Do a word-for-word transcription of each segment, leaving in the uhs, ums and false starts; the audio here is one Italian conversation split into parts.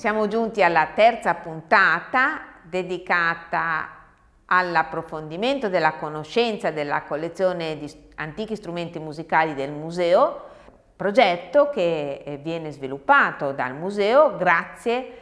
Siamo giunti alla terza puntata dedicata all'approfondimento della conoscenza della collezione di antichi strumenti musicali del museo, progetto che viene sviluppato dal museo grazie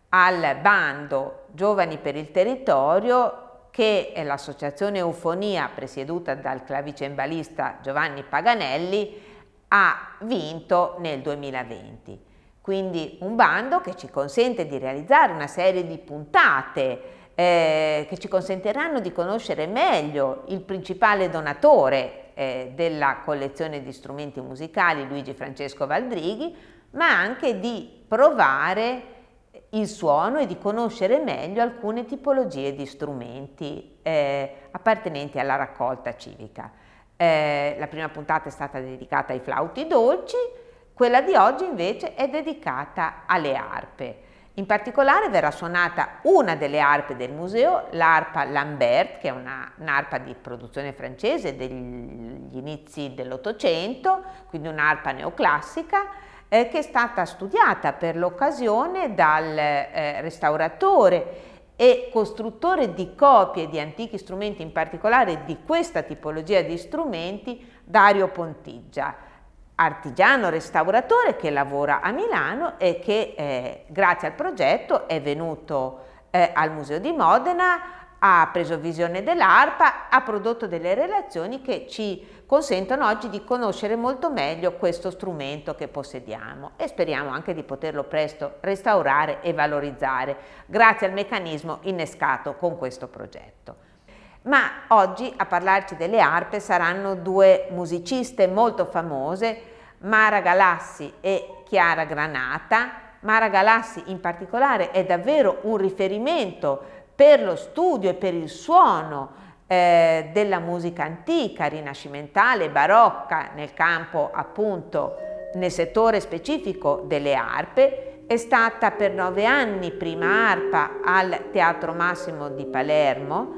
al bando Giovani per il Territorio che l'associazione Eufonia, presieduta dal clavicembalista Giovanni Paganelli, ha vinto nel duemilaventi. Quindi un bando che ci consente di realizzare una serie di puntate eh, che ci consentiranno di conoscere meglio il principale donatore eh, della collezione di strumenti musicali, Luigi Francesco Valdrighi, ma anche di provare il suono e di conoscere meglio alcune tipologie di strumenti eh, appartenenti alla raccolta civica. Eh, la prima puntata è stata dedicata ai flauti dolci. Quella di oggi invece è dedicata alle arpe. In particolare verrà suonata una delle arpe del museo, l'arpa Lambert, che è un'arpa di produzione francese degli inizi dell'Ottocento, quindi un'arpa neoclassica, eh, che è stata studiata per l'occasione dal eh, restauratore e costruttore di copie di antichi strumenti, in particolare di questa tipologia di strumenti, Dario Pontiggia, artigiano restauratore che lavora a Milano e che eh, grazie al progetto è venuto eh, al Museo di Modena, ha preso visione dell'arpa, ha prodotto delle relazioni che ci consentono oggi di conoscere molto meglio questo strumento che possediamo e speriamo anche di poterlo presto restaurare e valorizzare grazie al meccanismo innescato con questo progetto. Ma oggi a parlarci delle arpe saranno due musiciste molto famose, Mara Galassi e Chiara Granata. Mara Galassi in particolare è davvero un riferimento per lo studio e per il suono eh, della musica antica, rinascimentale, barocca, nel campo appunto, nel settore specifico delle arpe. È stata per nove anni prima arpa al Teatro Massimo di Palermo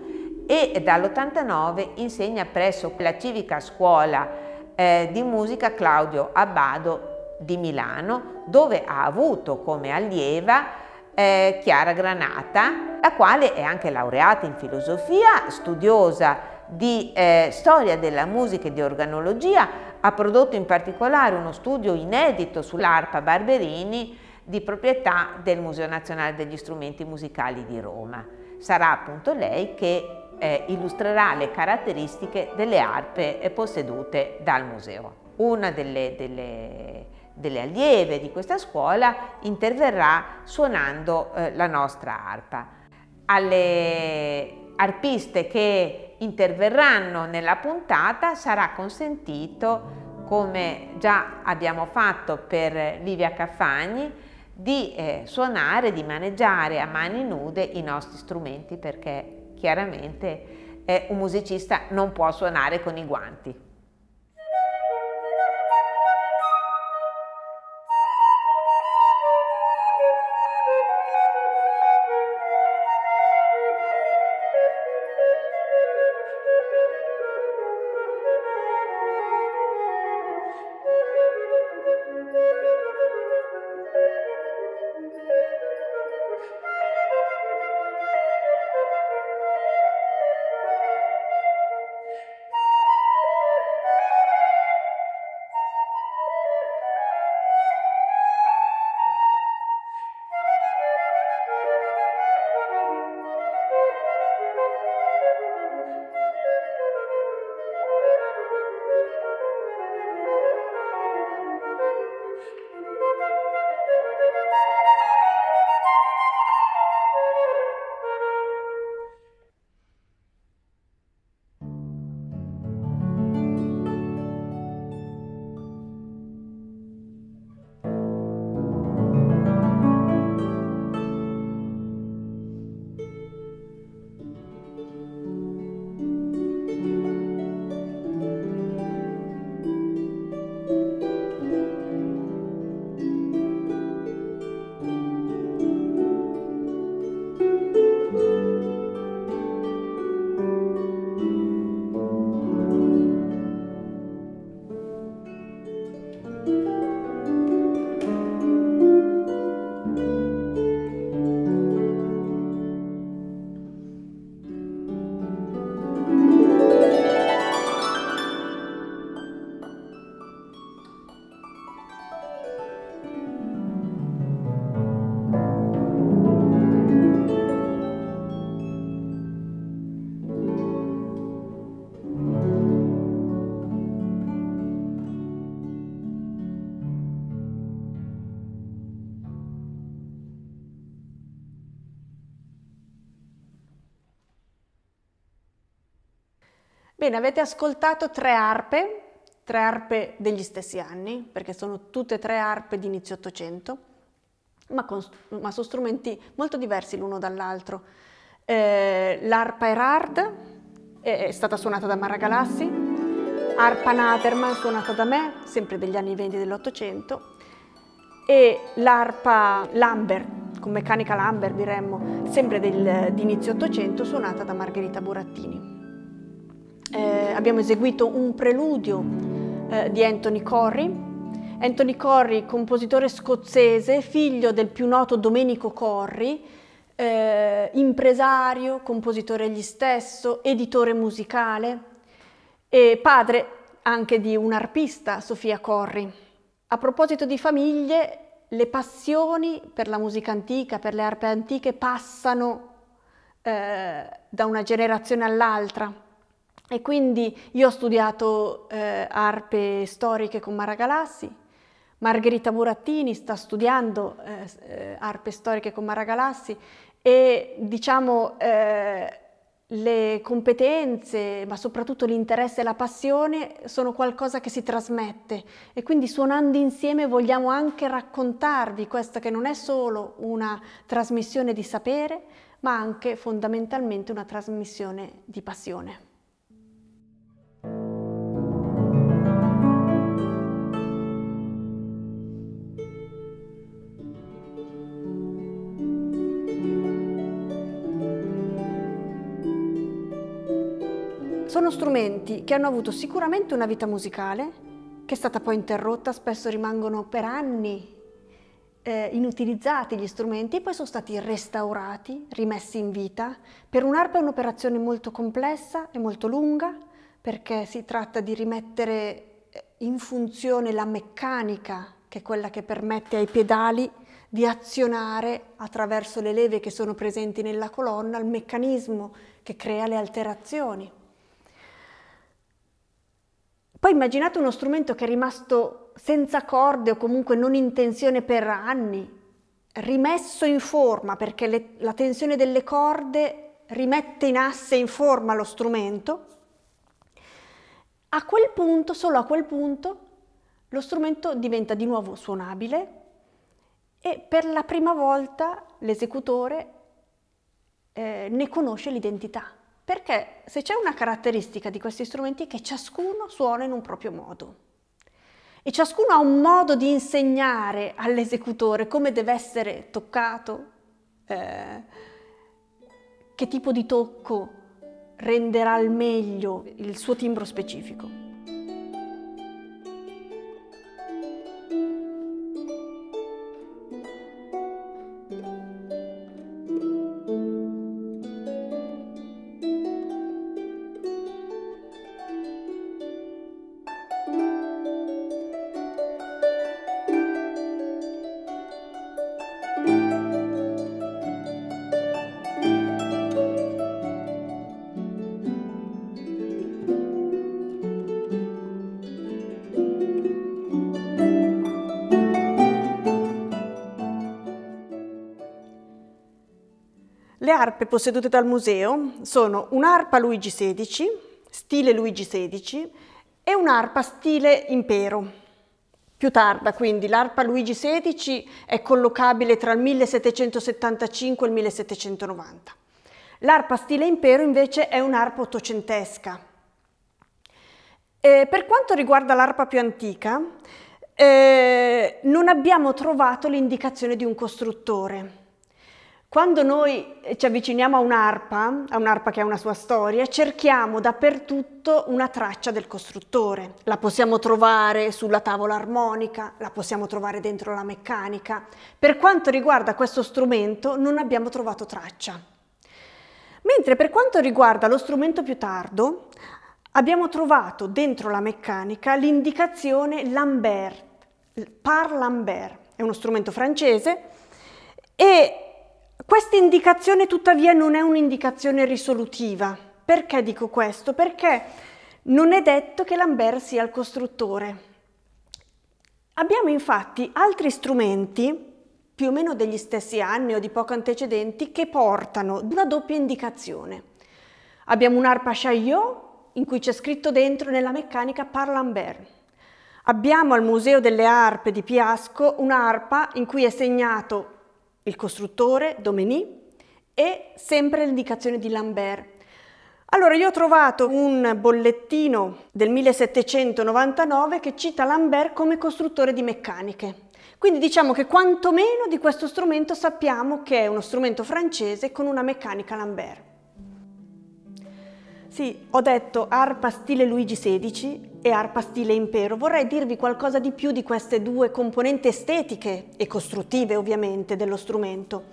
e dall'ottantanove insegna presso la civica scuola eh, di musica Claudio Abbado di Milano, dove ha avuto come allieva eh, Chiara Granata, la quale è anche laureata in filosofia, studiosa di eh, storia della musica e di organologia, ha prodotto in particolare uno studio inedito sull'arpa Barberini di proprietà del Museo Nazionale degli Strumenti Musicali di Roma. Sarà appunto lei che Eh, illustrerà le caratteristiche delle arpe eh, possedute dal museo. Una delle, delle, delle allieve di questa scuola interverrà suonando eh, la nostra arpa. Alle arpiste che interverranno nella puntata sarà consentito, come già abbiamo fatto per Livia Caffagni, di eh, suonare, di maneggiare a mani nude i nostri strumenti, perché chiaramente eh, un musicista non può suonare con i guanti. Bene, avete ascoltato tre arpe, tre arpe degli stessi anni, perché sono tutte e tre arpe di inizio Ottocento, ma, con, ma sono strumenti molto diversi l'uno dall'altro. Eh, l'arpa Erhard è, è stata suonata da Maragalassi, arpa Naderman suonata da me, sempre degli anni venti dell'Ottocento, e l'arpa Lambert, con meccanica Lambert diremmo, sempre del, di inizio Ottocento, suonata da Margherita Burattini. Eh, abbiamo eseguito un preludio eh, di Anthony Corry. Anthony Corry, compositore scozzese, figlio del più noto Domenico Corry, eh, impresario, compositore egli stesso, editore musicale e padre anche di un'arpista, Sofia Corry. A proposito di famiglie, le passioni per la musica antica, per le arpe antiche, passano eh, da una generazione all'altra. E quindi io ho studiato eh, arpe storiche con Maragalassi, Margherita Burattini sta studiando eh, arpe storiche con Maragalassi e diciamo eh, le competenze, ma soprattutto l'interesse e la passione sono qualcosa che si trasmette e quindi suonando insieme vogliamo anche raccontarvi questa che non è solo una trasmissione di sapere, ma anche fondamentalmente una trasmissione di passione. Sono strumenti che hanno avuto sicuramente una vita musicale, che è stata poi interrotta, spesso rimangono per anni eh, inutilizzati gli strumenti e poi sono stati restaurati, rimessi in vita. Per un'arpa è un'operazione molto complessa e molto lunga, perché si tratta di rimettere in funzione la meccanica, che è quella che permette ai pedali di azionare attraverso le leve che sono presenti nella colonna, il meccanismo che crea le alterazioni. Poi immaginate uno strumento che è rimasto senza corde o comunque non in tensione per anni, rimesso in forma perché le, la tensione delle corde rimette in asse in forma lo strumento. A quel punto, solo a quel punto, lo strumento diventa di nuovo suonabile e per la prima volta l'esecutore eh, ne conosce l'identità. Perché se c'è una caratteristica di questi strumenti è che ciascuno suona in un proprio modo e ciascuno ha un modo di insegnare all'esecutore come deve essere toccato, eh, che tipo di tocco renderà al meglio il suo timbro specifico. Le arpe possedute dal museo sono un'arpa Luigi sedici, stile Luigi sedici, e un'arpa stile Impero. Più tarda, quindi, l'arpa Luigi sedici è collocabile tra il millesettecentosettantacinque e il millesettecentonovanta. L'arpa stile Impero invece è un'arpa ottocentesca. Eh, per quanto riguarda l'arpa più antica, eh, non abbiamo trovato l'indicazione di un costruttore. Quando noi ci avviciniamo a un'arpa, a un'arpa che ha una sua storia, cerchiamo dappertutto una traccia del costruttore. La possiamo trovare sulla tavola armonica, la possiamo trovare dentro la meccanica. Per quanto riguarda questo strumento non abbiamo trovato traccia. Mentre per quanto riguarda lo strumento più tardo, abbiamo trovato dentro la meccanica l'indicazione Lambert, Par Lambert, è uno strumento francese e questa indicazione tuttavia non è un'indicazione risolutiva. Perché dico questo? Perché non è detto che Lambert sia il costruttore. Abbiamo infatti altri strumenti, più o meno degli stessi anni o di poco antecedenti, che portano una doppia indicazione. Abbiamo un'arpa Chaillot in cui c'è scritto dentro nella meccanica par Lambert. Abbiamo al Museo delle Arpe di Piasco un'arpa in cui è segnato il costruttore, Domeny, e sempre l'indicazione di Lambert. Allora, io ho trovato un bollettino del millesettecentonovantanove che cita Lambert come costruttore di meccaniche. Quindi diciamo che quantomeno di questo strumento sappiamo che è uno strumento francese con una meccanica Lambert. Sì, ho detto arpa stile Luigi sedicesimo e arpa stile Impero. Vorrei dirvi qualcosa di più di queste due componenti estetiche e costruttive, ovviamente, dello strumento.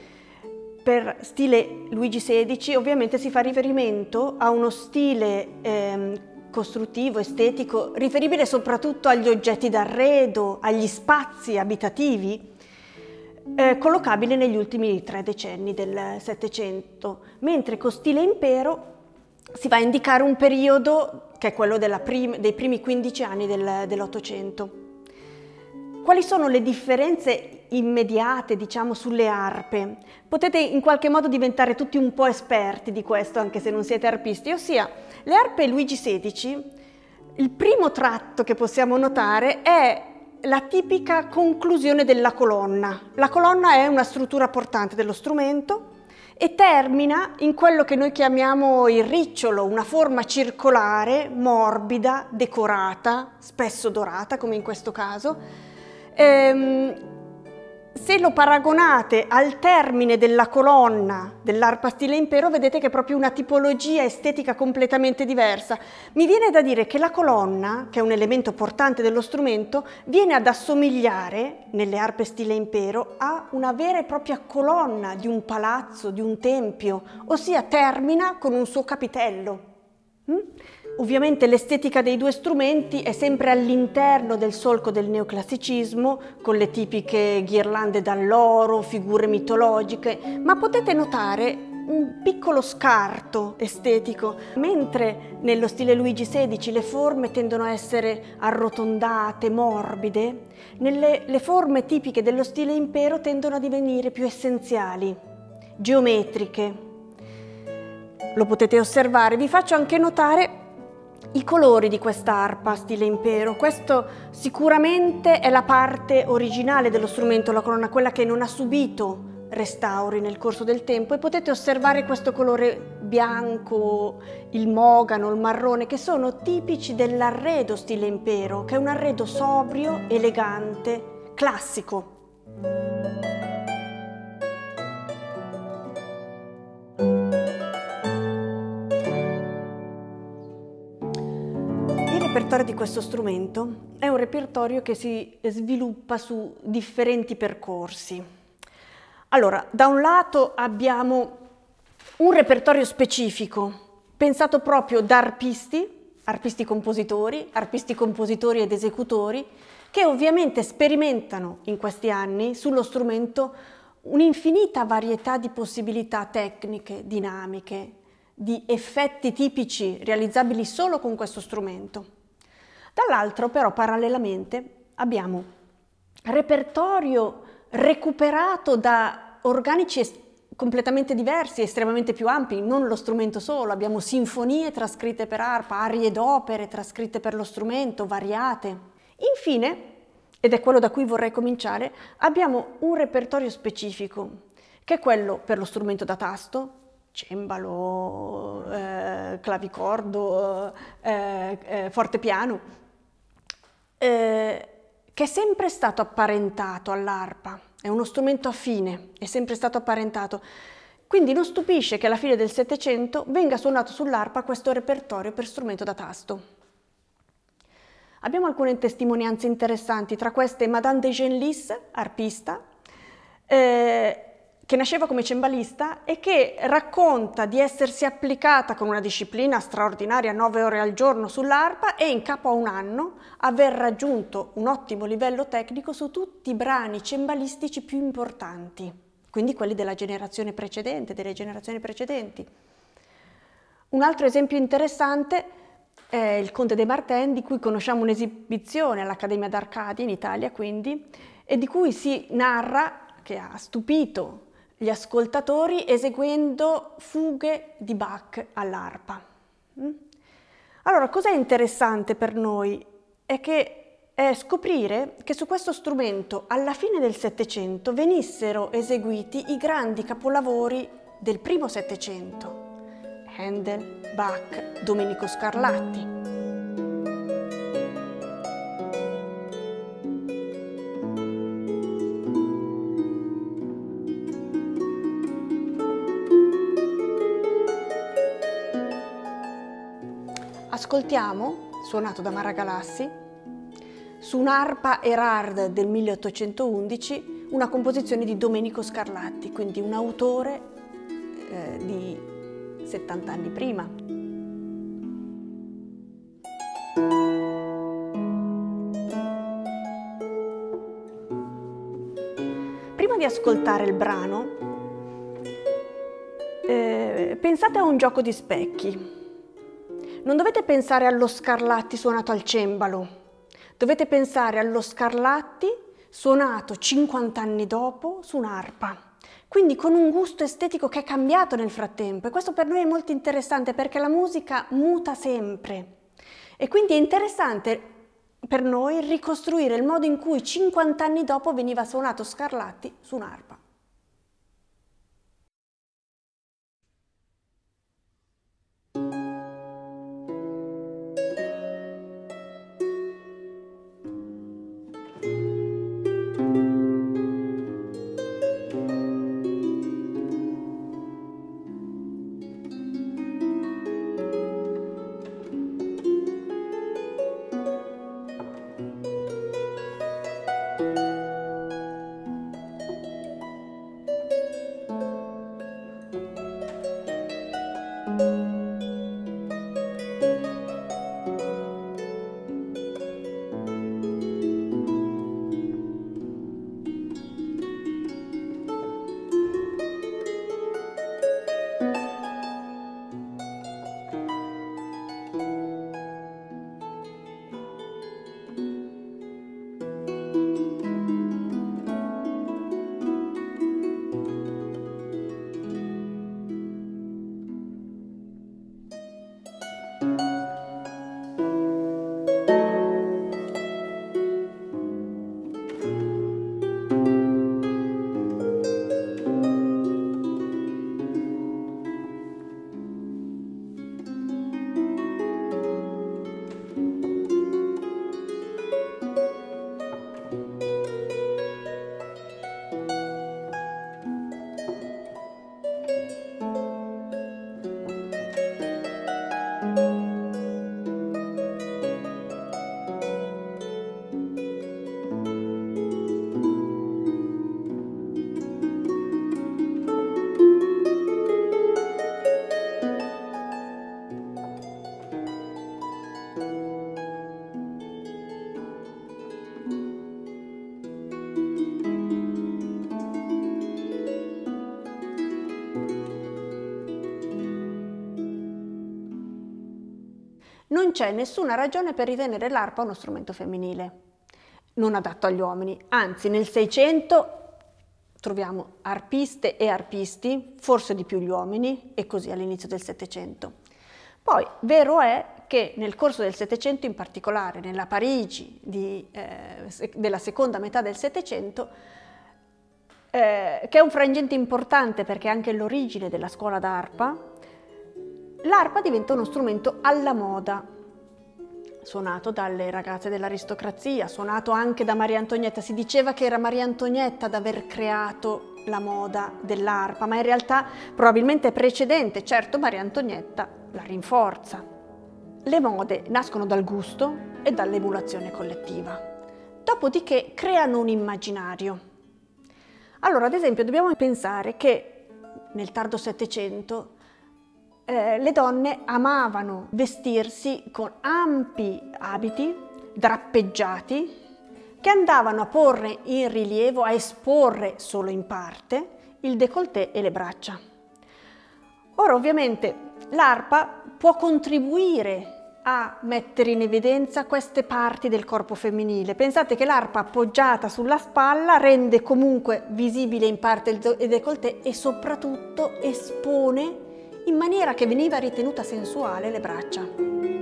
Per stile Luigi sedicesimo ovviamente si fa riferimento a uno stile ehm, costruttivo, estetico, riferibile soprattutto agli oggetti d'arredo, agli spazi abitativi, eh, collocabili negli ultimi tre decenni del Settecento, mentre con stile Impero si va a indicare un periodo che è quello della prim- dei primi quindici anni del, dell'Ottocento. Quali sono le differenze immediate, diciamo, sulle arpe? Potete in qualche modo diventare tutti un po' esperti di questo, anche se non siete arpisti, ossia le arpe Luigi sedicesimo, il primo tratto che possiamo notare è la tipica conclusione della colonna. La colonna è una struttura portante dello strumento e termina in quello che noi chiamiamo il ricciolo, una forma circolare, morbida, decorata, spesso dorata, come in questo caso. Ehm, se lo paragonate al termine della colonna dell'arpa stile Impero, vedete che è proprio una tipologia estetica completamente diversa. Mi viene da dire che la colonna, che è un elemento portante dello strumento, viene ad assomigliare, nelle arpe stile Impero, a una vera e propria colonna di un palazzo, di un tempio, ossia termina con un suo capitello. Mm? Ovviamente l'estetica dei due strumenti è sempre all'interno del solco del neoclassicismo, con le tipiche ghirlande d'alloro, figure mitologiche, ma potete notare un piccolo scarto estetico. Mentre nello stile Luigi sedicesimo le forme tendono a essere arrotondate, morbide, nelle, le forme tipiche dello stile Impero tendono a divenire più essenziali, geometriche. Lo potete osservare. Vi faccio anche notare i colori di questa arpa stile Impero. Questo sicuramente è la parte originale dello strumento, la colonna, quella che non ha subito restauri nel corso del tempo, e potete osservare questo colore bianco, il mogano, il marrone, che sono tipici dell'arredo stile Impero, che è un arredo sobrio, elegante, classico. Il repertorio di questo strumento è un repertorio che si sviluppa su differenti percorsi. Allora, da un lato abbiamo un repertorio specifico, pensato proprio da arpisti, arpisti compositori, arpisti compositori ed esecutori, che ovviamente sperimentano in questi anni sullo strumento un'infinita varietà di possibilità tecniche, dinamiche, di effetti tipici realizzabili solo con questo strumento. Dall'altro però parallelamente abbiamo repertorio recuperato da organici completamente diversi, estremamente più ampi, non lo strumento solo, abbiamo sinfonie trascritte per arpa, arie d'opere trascritte per lo strumento, variate. Infine, ed è quello da cui vorrei cominciare, abbiamo un repertorio specifico, che è quello per lo strumento da tasto, cembalo, eh, clavicordo, eh, eh, fortepiano, eh, che è sempre stato apparentato all'arpa, è uno strumento affine, è sempre stato apparentato. Quindi non stupisce che alla fine del Settecento venga suonato sull'arpa questo repertorio per strumento da tasto. Abbiamo alcune testimonianze interessanti, tra queste Madame de Genlis, arpista, eh, che nasceva come cembalista e che racconta di essersi applicata con una disciplina straordinaria nove ore al giorno sull'arpa e in capo a un anno aver raggiunto un ottimo livello tecnico su tutti i brani cembalistici più importanti, quindi quelli della generazione precedente, delle generazioni precedenti. Un altro esempio interessante è il Conte de Martin, di cui conosciamo un'esibizione all'Accademia d'Arcadia in Italia, quindi, e di cui si narra che ha stupito gli ascoltatori eseguendo fughe di Bach all'arpa. Allora, cos'è interessante per noi? È che è scoprire che su questo strumento alla fine del Settecento venissero eseguiti i grandi capolavori del primo Settecento, Handel, Bach, Domenico Scarlatti. Ascoltiamo, suonato da Mara Galassi, su un'arpa Erard del milleottocentoundici, una composizione di Domenico Scarlatti, quindi un autore eh, di settanta anni prima. Prima di ascoltare il brano, eh, pensate a un gioco di specchi. Non dovete pensare allo Scarlatti suonato al cembalo, dovete pensare allo Scarlatti suonato cinquanta anni dopo su un'arpa, quindi con un gusto estetico che è cambiato nel frattempo, e questo per noi è molto interessante perché la musica muta sempre e quindi è interessante per noi ricostruire il modo in cui cinquanta anni dopo veniva suonato Scarlatti su un'arpa. Non c'è nessuna ragione per ritenere l'arpa uno strumento femminile, non adatto agli uomini, anzi nel Seicento troviamo arpiste e arpisti, forse di più gli uomini, e così all'inizio del Settecento. Poi vero è che nel corso del Settecento, in particolare nella Parigi di, eh, della seconda metà del Settecento, eh, che è un frangente importante perché è anche l'origine della scuola d'arpa, l'arpa diventa uno strumento alla moda, suonato dalle ragazze dell'aristocrazia, suonato anche da Maria Antonietta. Si diceva che era Maria Antonietta ad aver creato la moda dell'arpa, ma in realtà probabilmente è precedente. Certo, Maria Antonietta la rinforza. Le mode nascono dal gusto e dall'emulazione collettiva, dopodiché creano un immaginario. Allora, ad esempio, dobbiamo pensare che nel tardo Settecento Eh, le donne amavano vestirsi con ampi abiti drappeggiati che andavano a porre in rilievo, a esporre solo in parte il décolleté e le braccia. Ora, ovviamente, l'arpa può contribuire a mettere in evidenza queste parti del corpo femminile. Pensate che l'arpa appoggiata sulla spalla rende comunque visibile in parte il décolleté e soprattutto espone in maniera che veniva ritenuta sensuale le braccia.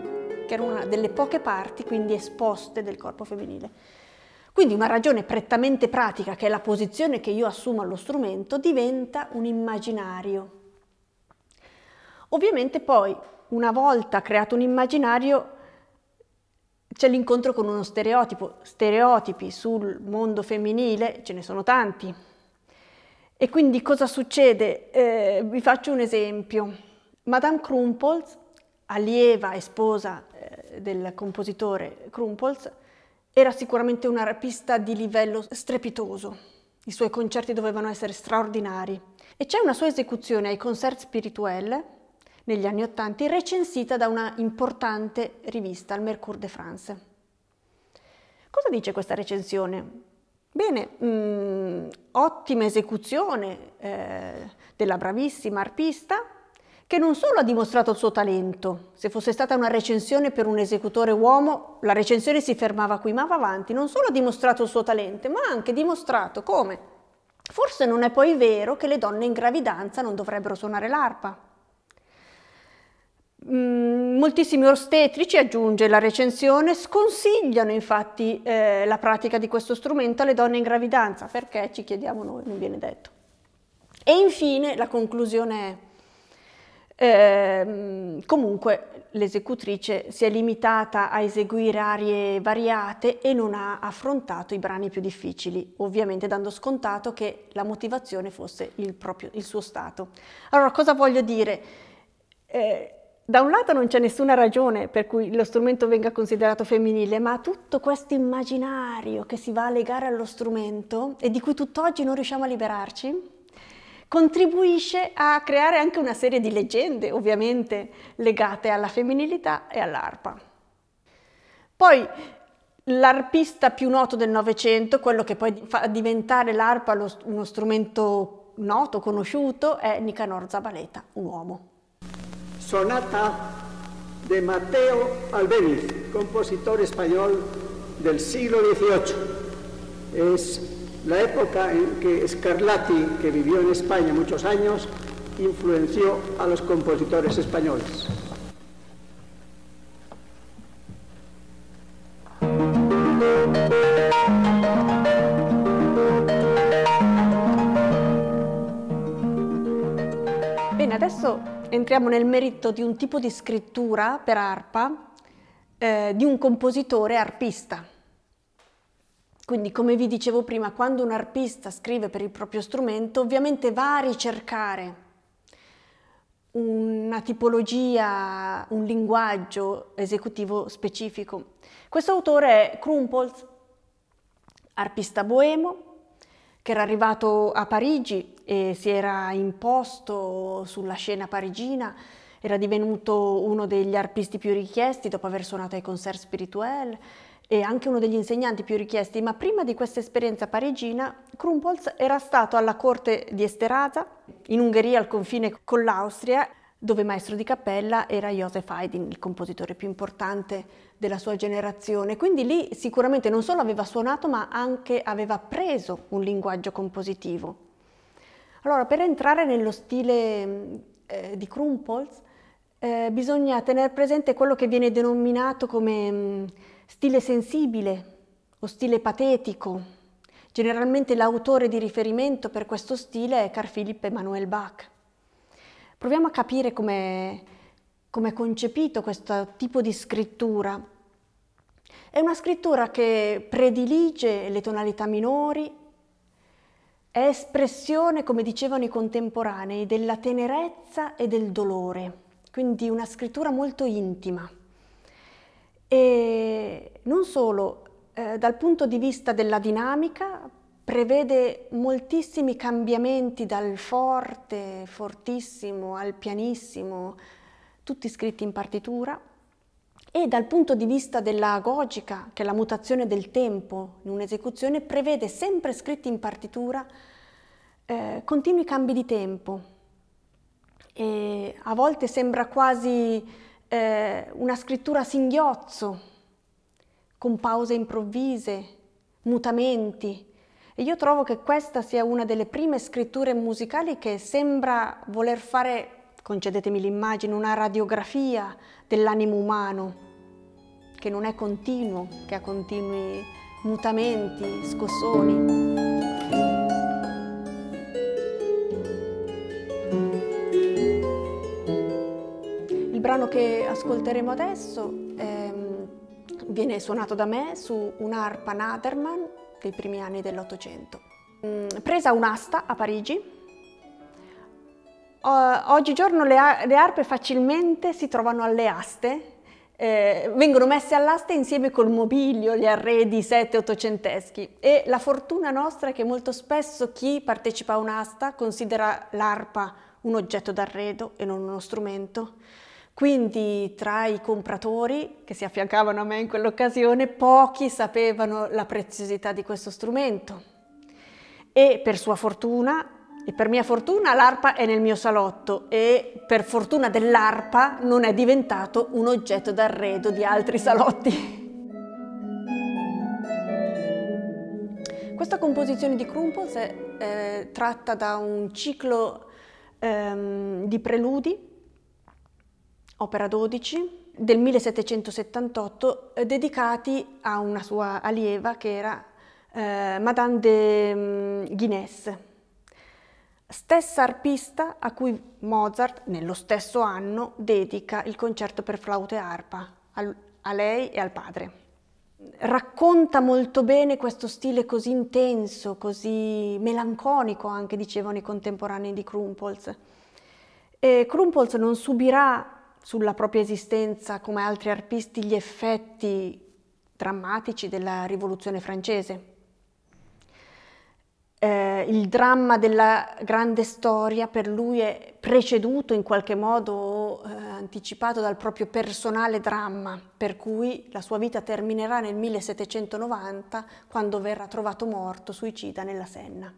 che era una delle poche parti quindi esposte del corpo femminile. Quindi una ragione prettamente pratica, che è la posizione che io assumo allo strumento, diventa un immaginario. Ovviamente poi, una volta creato un immaginario, c'è l'incontro con uno stereotipo. Stereotipi sul mondo femminile ce ne sono tanti. E quindi cosa succede? Eh, vi faccio un esempio. Madame Krumpholz, allieva e sposa eh, del compositore Krumpholz, era sicuramente un'arpista di livello strepitoso. I suoi concerti dovevano essere straordinari. E c'è una sua esecuzione ai Concerts Spirituels negli anni Ottanta, recensita da una importante rivista, il Mercure de France. Cosa dice questa recensione? Bene, mh, ottima esecuzione eh, della bravissima arpista, che non solo ha dimostrato il suo talento. Se fosse stata una recensione per un esecutore uomo, la recensione si fermava qui, ma va avanti. Non solo ha dimostrato il suo talento, ma ha anche dimostrato come forse non è poi vero che le donne in gravidanza non dovrebbero suonare l'arpa. Mm, moltissimi ostetrici, aggiunge la recensione, sconsigliano infatti eh, la pratica di questo strumento alle donne in gravidanza. Perché, ci chiediamo noi, non viene detto. E infine la conclusione è Eh, comunque l'esecutrice si è limitata a eseguire arie variate e non ha affrontato i brani più difficili, ovviamente dando scontato che la motivazione fosse il, proprio, il suo stato. Allora, cosa voglio dire? Eh, da un lato non c'è nessuna ragione per cui lo strumento venga considerato femminile, ma tutto questo immaginario che si va a legare allo strumento e di cui tutt'oggi non riusciamo a liberarci, contribuisce a creare anche una serie di leggende, ovviamente, legate alla femminilità e all'arpa. Poi l'arpista più noto del Novecento, quello che poi fa diventare l'arpa uno strumento noto, conosciuto, è Nicanor Zabaleta, un uomo. Sonata de Mateo Albéniz, compositor español del siglo dieciocho. Es la época en que Scarlatti, que vivió en España muchos años, influenció a los compositores españoles. Bene, adesso entriamo nel merito di un tipo di scrittura per arpa eh, di un compositore arpista. Quindi, come vi dicevo prima, quando un arpista scrive per il proprio strumento, ovviamente va a ricercare una tipologia, un linguaggio esecutivo specifico. Questo autore è Krumpholz, arpista boemo, che era arrivato a Parigi e si era imposto sulla scena parigina, era divenuto uno degli arpisti più richiesti dopo aver suonato ai Concerts Spirituels, e anche uno degli insegnanti più richiesti, ma prima di questa esperienza parigina Krumpholz era stato alla corte di Esterháza, in Ungheria al confine con l'Austria, dove maestro di cappella era Joseph Haydn, il compositore più importante della sua generazione. Quindi lì sicuramente non solo aveva suonato, ma anche aveva preso un linguaggio compositivo. Allora, per entrare nello stile eh, di Krumpholz eh, bisogna tenere presente quello che viene denominato come mh, stile sensibile o stile patetico. Generalmente l'autore di riferimento per questo stile è Carl Philipp Emanuel Bach. Proviamo a capire come è concepito questo tipo di scrittura. È una scrittura che predilige le tonalità minori, è espressione, come dicevano i contemporanei, della tenerezza e del dolore, quindi una scrittura molto intima. E non solo, eh, dal punto di vista della dinamica prevede moltissimi cambiamenti dal forte, fortissimo, al pianissimo, tutti scritti in partitura, e dal punto di vista della agogica, che è la mutazione del tempo in un'esecuzione, prevede sempre scritti in partitura eh, continui cambi di tempo. E a volte sembra quasi Eh, una scrittura a singhiozzo, con pause improvvise, mutamenti. E io trovo che questa sia una delle prime scritture musicali che sembra voler fare, concedetemi l'immagine, una radiografia dell'animo umano. che non è continuo, che ha continui mutamenti, scossoni. Il brano che ascolteremo adesso ehm, viene suonato da me su un'arpa Naderman dei primi anni dell'Ottocento. Mm, presa un'asta a Parigi. Oggigiorno le, le arpe facilmente si trovano alle aste, eh, vengono messe all'asta insieme col mobilio, gli arredi sette ottocenteschi, e la fortuna nostra è che molto spesso chi partecipa a un'asta considera l'arpa un oggetto d'arredo e non uno strumento. Quindi tra i compratori che si affiancavano a me in quell'occasione, pochi sapevano la preziosità di questo strumento. E per sua fortuna, e per mia fortuna, l'arpa è nel mio salotto, e per fortuna dell'arpa non è diventato un oggetto d'arredo di altri salotti. Questa composizione di Krumpholz è eh, tratta da un ciclo ehm, di preludi, opera dodici, del millesettecentosettantotto, eh, dedicati a una sua allieva che era eh, Madame de um, Guinness, stessa arpista a cui Mozart nello stesso anno dedica il concerto per flauto e arpa, a, a lei e al padre. Racconta molto bene questo stile così intenso, così melanconico anche, dicevano i contemporanei di Krumpholz. E Krumpholz non subirà sulla propria esistenza, come altri arpisti, gli effetti drammatici della Rivoluzione francese. Eh, il dramma della grande storia per lui è preceduto in qualche modo, eh, anticipato dal proprio personale dramma, per cui la sua vita terminerà nel millesettecentonovanta, quando verrà trovato morto, suicida, nella Senna.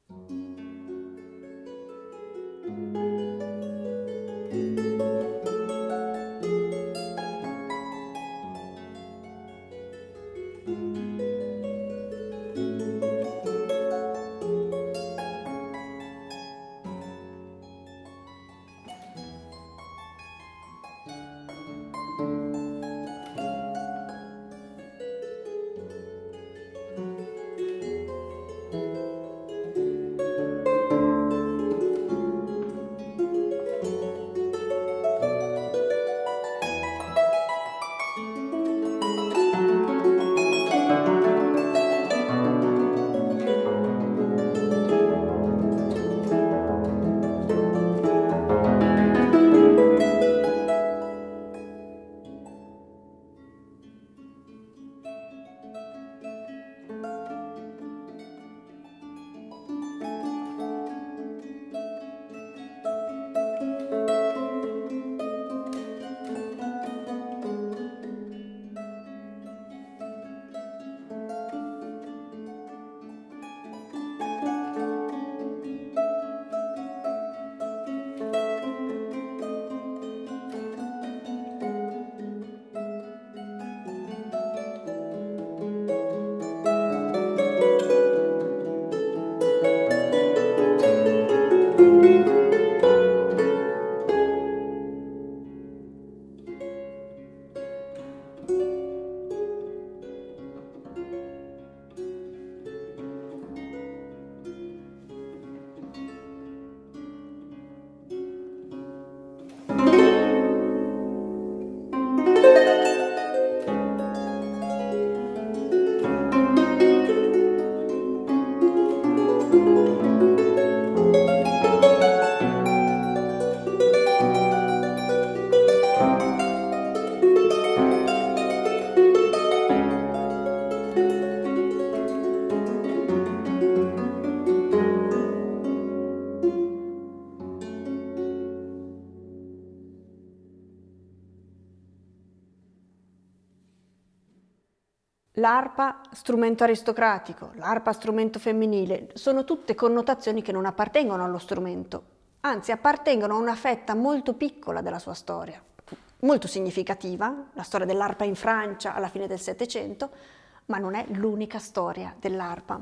L'arpa strumento aristocratico, l'arpa strumento femminile, sono tutte connotazioni che non appartengono allo strumento, anzi appartengono a una fetta molto piccola della sua storia, molto significativa, la storia dell'arpa in Francia alla fine del Settecento, ma non è l'unica storia dell'arpa.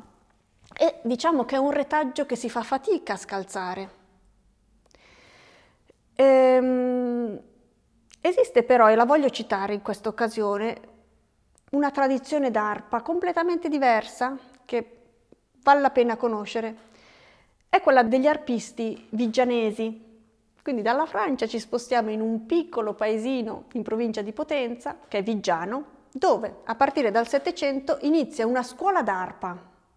E diciamo che è un retaggio che si fa fatica a scalzare. Ehm, esiste però, e la voglio citare in questa occasione, una tradizione d'arpa completamente diversa che vale la pena conoscere. È quella degli arpisti vigianesi. Quindi dalla Francia ci spostiamo in un piccolo paesino in provincia di Potenza, che è Viggiano, dove a partire dal Settecento inizia una scuola d'arpa.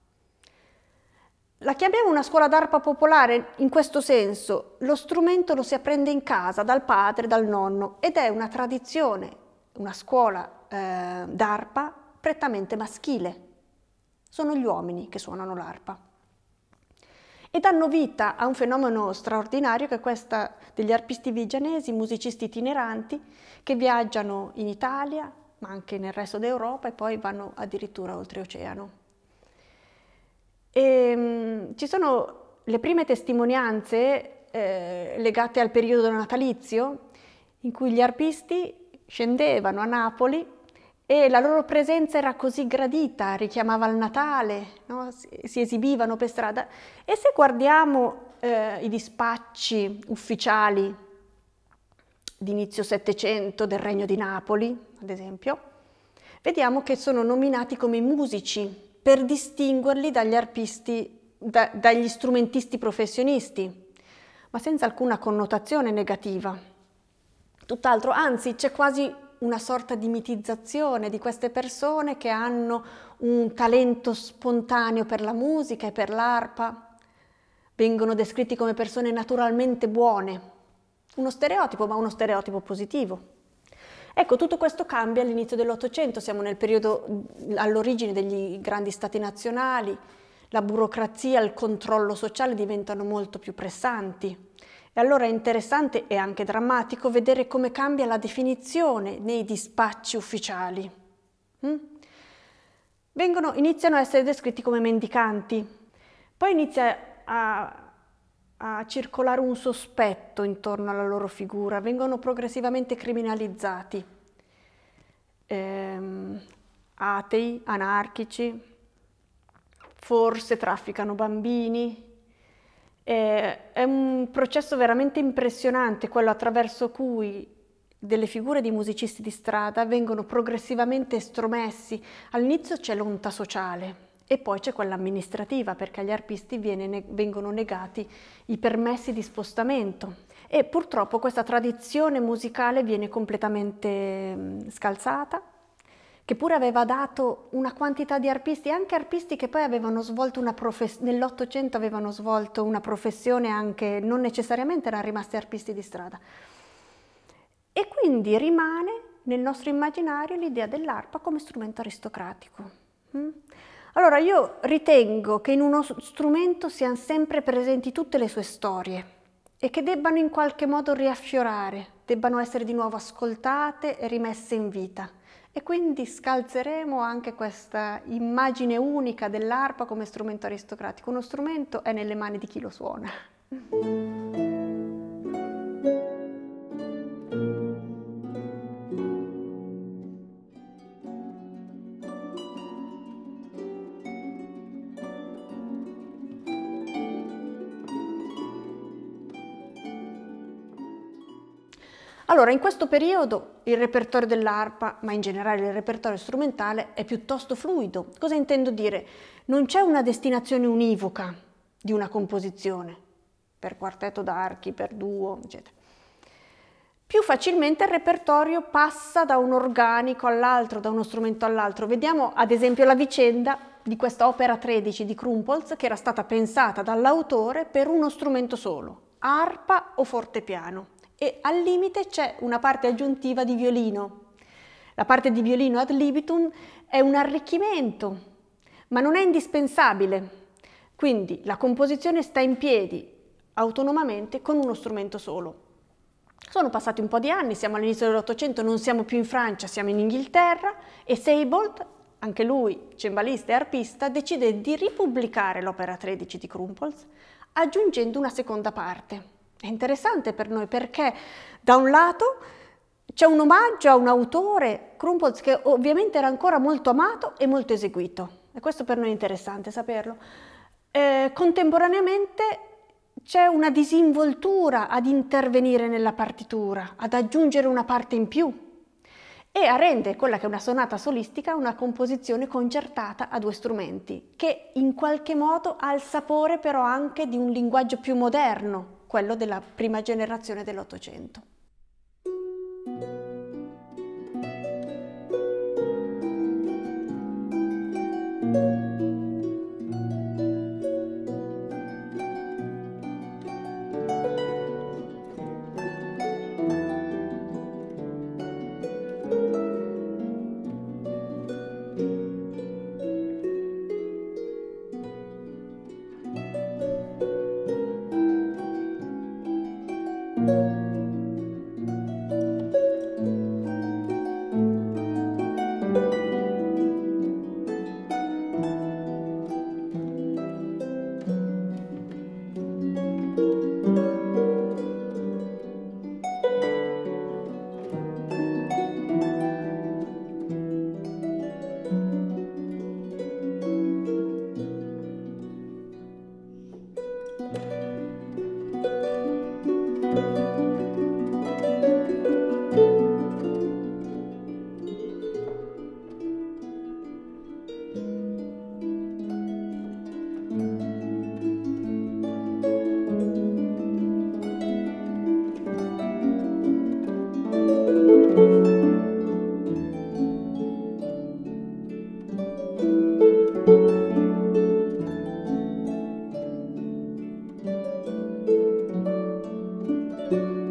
La chiamiamo una scuola d'arpa popolare in questo senso: lo strumento lo si apprende in casa dal padre, dal nonno, ed è una tradizione, una scuola eh, d'arpa prettamente maschile. Sono gli uomini che suonano l'arpa. E danno vita a un fenomeno straordinario che è questo degli arpisti vigianesi, musicisti itineranti, che viaggiano in Italia, ma anche nel resto d'Europa, e poi vanno addirittura oltreoceano. E, um, ci sono le prime testimonianze eh, legate al periodo natalizio, in cui gli arpisti scendevano a Napoli e la loro presenza era così gradita, richiamava il Natale, no? si, si esibivano per strada. E se guardiamo eh, i dispacci ufficiali di inizio Settecento del Regno di Napoli, ad esempio, vediamo che sono nominati come musici per distinguerli dagli arpisti, da, dagli strumentisti professionisti, ma senza alcuna connotazione negativa. Tutt'altro, anzi c'è quasi una sorta di mitizzazione di queste persone che hanno un talento spontaneo per la musica e per l'arpa. Vengono descritti come persone naturalmente buone. Uno stereotipo, ma uno stereotipo positivo. Ecco, tutto questo cambia all'inizio dell'Ottocento, siamo nel periodo all'origine degli grandi stati nazionali, la burocrazia, il controllo sociale diventano molto più pressanti. E allora è interessante e anche drammatico vedere come cambia la definizione nei dispacci ufficiali. Mm? Vengono, iniziano a essere descritti come mendicanti, poi inizia a, a circolare un sospetto intorno alla loro figura, vengono progressivamente criminalizzati, ehm, atei, anarchici, forse trafficano bambini. Eh, è un processo veramente impressionante quello attraverso cui delle figure di musicisti di strada vengono progressivamente estromessi. All'inizio c'è l'onta sociale e poi c'è quella amministrativa, perché agli arpisti viene, vengono negati i permessi di spostamento e purtroppo questa tradizione musicale viene completamente mh, scalzata, che pure aveva dato una quantità di arpisti, anche arpisti che poi avevano svolto una professione, nell'Ottocento avevano svolto una professione anche, non necessariamente erano rimasti arpisti di strada. E quindi rimane nel nostro immaginario l'idea dell'arpa come strumento aristocratico. Mm? Allora io ritengo che in uno strumento siano sempre presenti tutte le sue storie e che debbano in qualche modo riaffiorare, debbano essere di nuovo ascoltate e rimesse in vita. E quindi scalzeremo anche questa immagine unica dell'arpa come strumento aristocratico. Uno strumento è nelle mani di chi lo suona. Allora, in questo periodo il repertorio dell'arpa, ma in generale il repertorio strumentale, è piuttosto fluido. Cosa intendo dire? Non c'è una destinazione univoca di una composizione, per quartetto d'archi, per duo, eccetera. Più facilmente il repertorio passa da un organico all'altro, da uno strumento all'altro. Vediamo ad esempio la vicenda di questa opera tredici di Krumpholz, che era stata pensata dall'autore per uno strumento solo, arpa o fortepiano. E al limite c'è una parte aggiuntiva di violino. La parte di violino ad libitum è un arricchimento, ma non è indispensabile. Quindi la composizione sta in piedi autonomamente con uno strumento solo. Sono passati un po' di anni, siamo all'inizio dell'Ottocento, non siamo più in Francia, siamo in Inghilterra e Seibold, anche lui cembalista e arpista, decide di ripubblicare l'opera tredici di Krumpholz aggiungendo una seconda parte. È interessante per noi perché da un lato c'è un omaggio a un autore, Krumpholz, che ovviamente era ancora molto amato e molto eseguito, e questo per noi è interessante saperlo. Eh, contemporaneamente c'è una disinvoltura ad intervenire nella partitura, ad aggiungere una parte in più, e rende quella che è una sonata solistica una composizione concertata a due strumenti, che in qualche modo ha il sapore però anche di un linguaggio più moderno, quello della prima generazione dell'Ottocento. Thank you.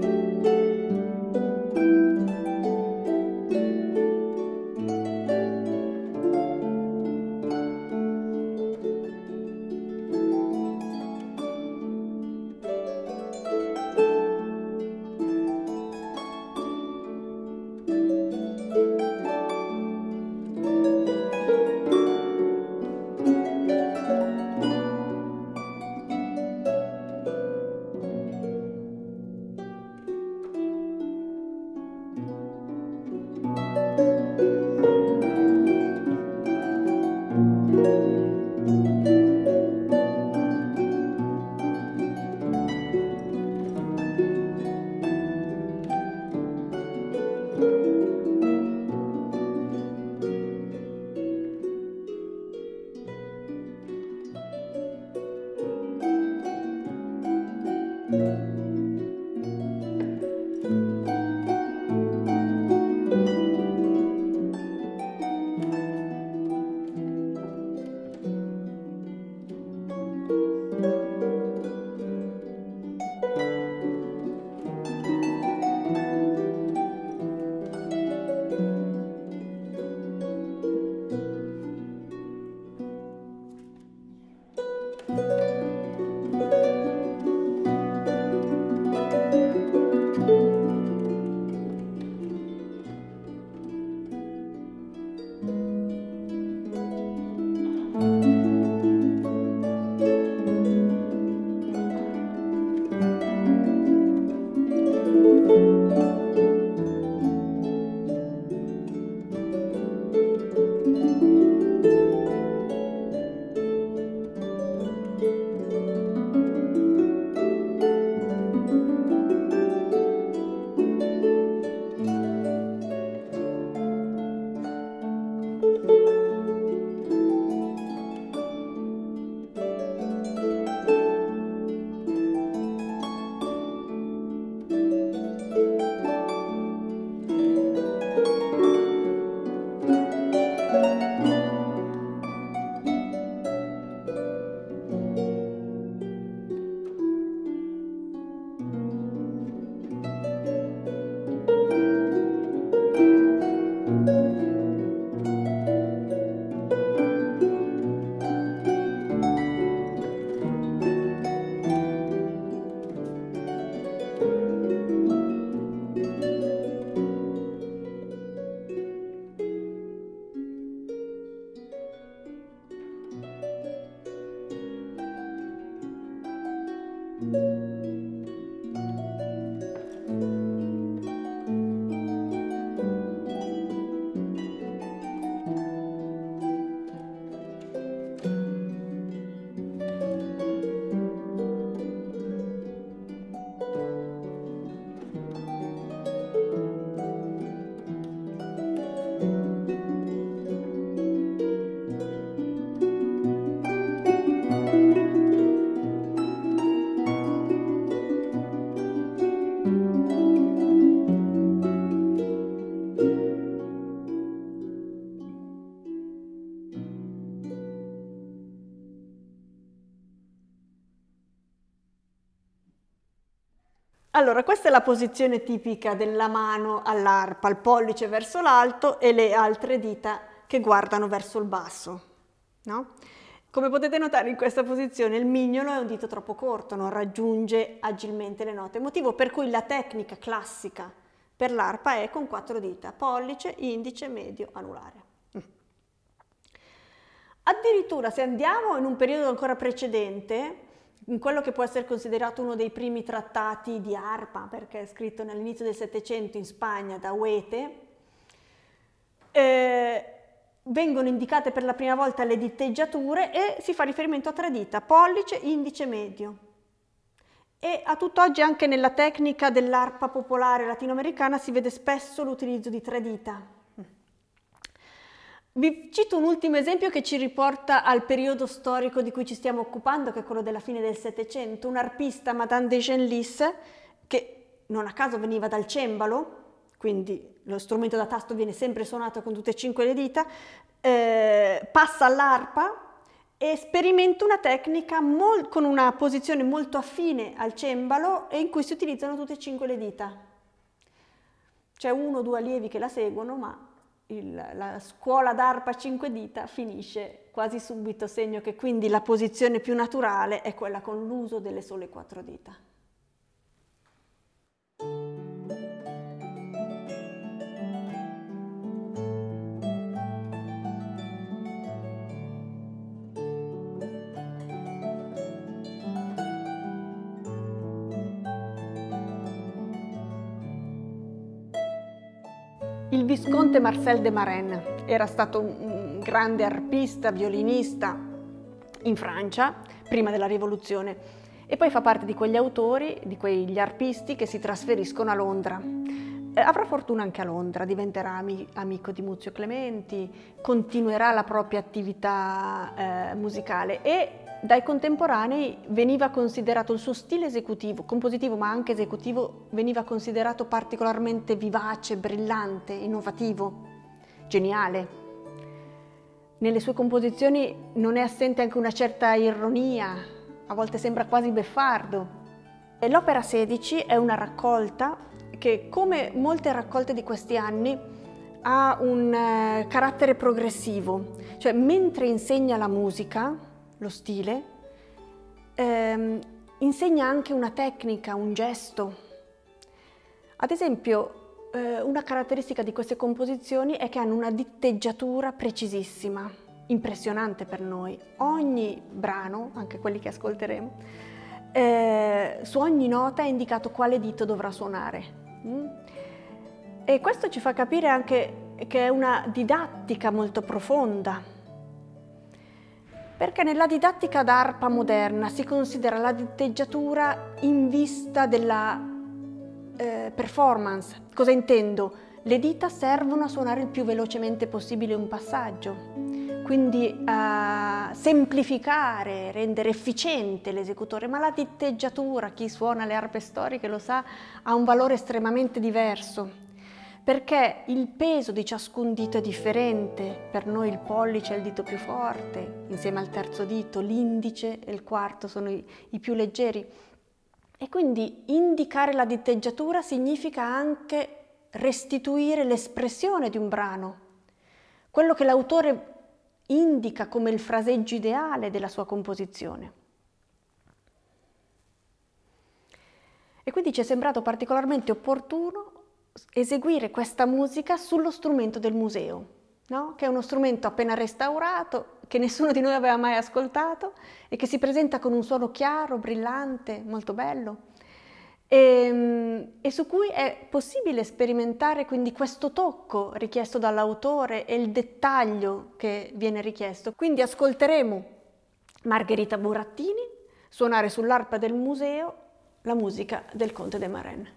Allora, questa è la posizione tipica della mano all'arpa, il pollice verso l'alto e le altre dita che guardano verso il basso, no? Come potete notare in questa posizione il mignolo è un dito troppo corto, non raggiunge agilmente le note, motivo per cui la tecnica classica per l'arpa è con quattro dita, pollice, indice, medio, anulare. Addirittura se andiamo in un periodo ancora precedente, in quello che può essere considerato uno dei primi trattati di arpa, perché è scritto all'inizio del Settecento in Spagna da Huete, eh, vengono indicate per la prima volta le diteggiature e si fa riferimento a tre dita, pollice, indice, medio. E a tutt'oggi anche nella tecnica dell'arpa popolare latinoamericana si vede spesso l'utilizzo di tre dita. Vi cito un ultimo esempio che ci riporta al periodo storico di cui ci stiamo occupando, che è quello della fine del Settecento. Un arpista, Madame de Genlis, che non a caso veniva dal cembalo, quindi lo strumento da tasto viene sempre suonato con tutte e cinque le dita, eh, passa all'arpa e sperimenta una tecnica con una posizione molto affine al cembalo e in cui si utilizzano tutte e cinque le dita. C'è uno o due allievi che la seguono, ma Il, la scuola d'arpa a cinque dita finisce quasi subito, segno che quindi la posizione più naturale è quella con l'uso delle sole quattro dita. Il visconte Marcel de Marenne era stato un grande arpista, violinista in Francia, prima della Rivoluzione, e poi fa parte di quegli autori, di quegli arpisti che si trasferiscono a Londra. Eh, avrà fortuna anche a Londra, diventerà ami- amico di Muzio Clementi, continuerà la propria attività eh, musicale e dai contemporanei veniva considerato il suo stile esecutivo, compositivo ma anche esecutivo, veniva considerato particolarmente vivace, brillante, innovativo, geniale. Nelle sue composizioni non è assente anche una certa ironia, a volte sembra quasi beffardo. E l'opera sedici è una raccolta che, come molte raccolte di questi anni, ha un eh, carattere progressivo, cioè mentre insegna la musica, lo stile, ehm, insegna anche una tecnica, un gesto. Ad esempio, eh, una caratteristica di queste composizioni è che hanno una diteggiatura precisissima, impressionante per noi. Ogni brano, anche quelli che ascolteremo, eh, su ogni nota è indicato quale dito dovrà suonare. Mm? E questo ci fa capire anche che è una didattica molto profonda, perché nella didattica d'arpa moderna si considera la diteggiatura in vista della eh, performance. Cosa intendo? Le dita servono a suonare il più velocemente possibile un passaggio, quindi a semplificare, rendere efficiente l'esecutore, ma la diteggiatura, chi suona le arpe storiche lo sa, ha un valore estremamente diverso, perché il peso di ciascun dito è differente. Per noi il pollice è il dito più forte, insieme al terzo dito, l'indice e il quarto sono i, i più leggeri. E quindi indicare la diteggiatura significa anche restituire l'espressione di un brano, quello che l'autore indica come il fraseggio ideale della sua composizione. E quindi ci è sembrato particolarmente opportuno eseguire questa musica sullo strumento del museo, no? Che è uno strumento appena restaurato, che nessuno di noi aveva mai ascoltato e che si presenta con un suono chiaro, brillante, molto bello e, e su cui è possibile sperimentare quindi questo tocco richiesto dall'autore e il dettaglio che viene richiesto. Quindi ascolteremo Margherita Burattini suonare sull'arpa del museo la musica del Conte de Marenne.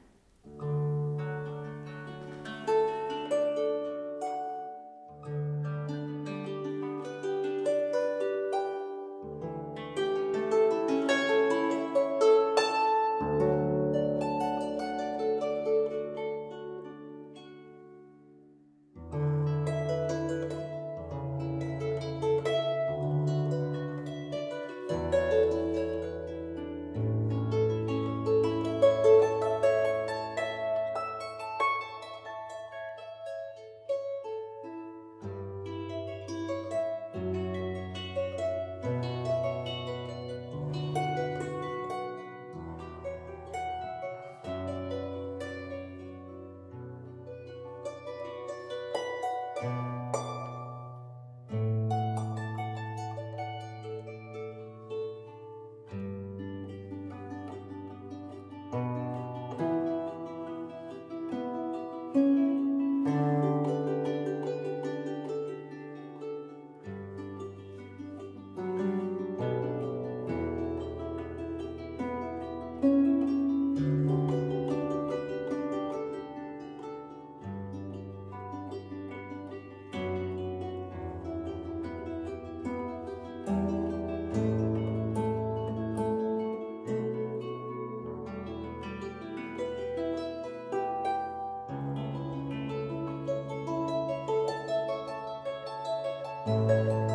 Música